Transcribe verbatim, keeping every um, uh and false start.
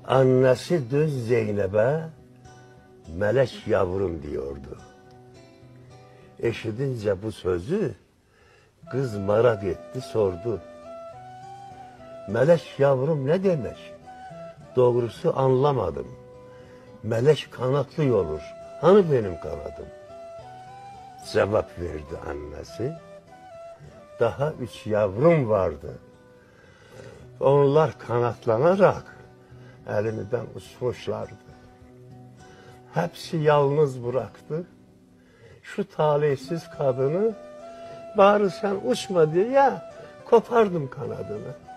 Annesi düz Zeynep'e melek yavrum diyordu. Eşidince bu sözü kız merak etti, sordu. Melek yavrum ne demek? Doğrusu anlamadım. Melek kanatlı olur. Hani benim kanadım? Cevap verdi annesi. Daha üç yavrum vardı. Onlar kanatlanarak elimden uçmuşlardı. Hepsi yalnız bıraktı. Şu talihsiz kadını, bari sen uçma diye ya kopardım kanadını.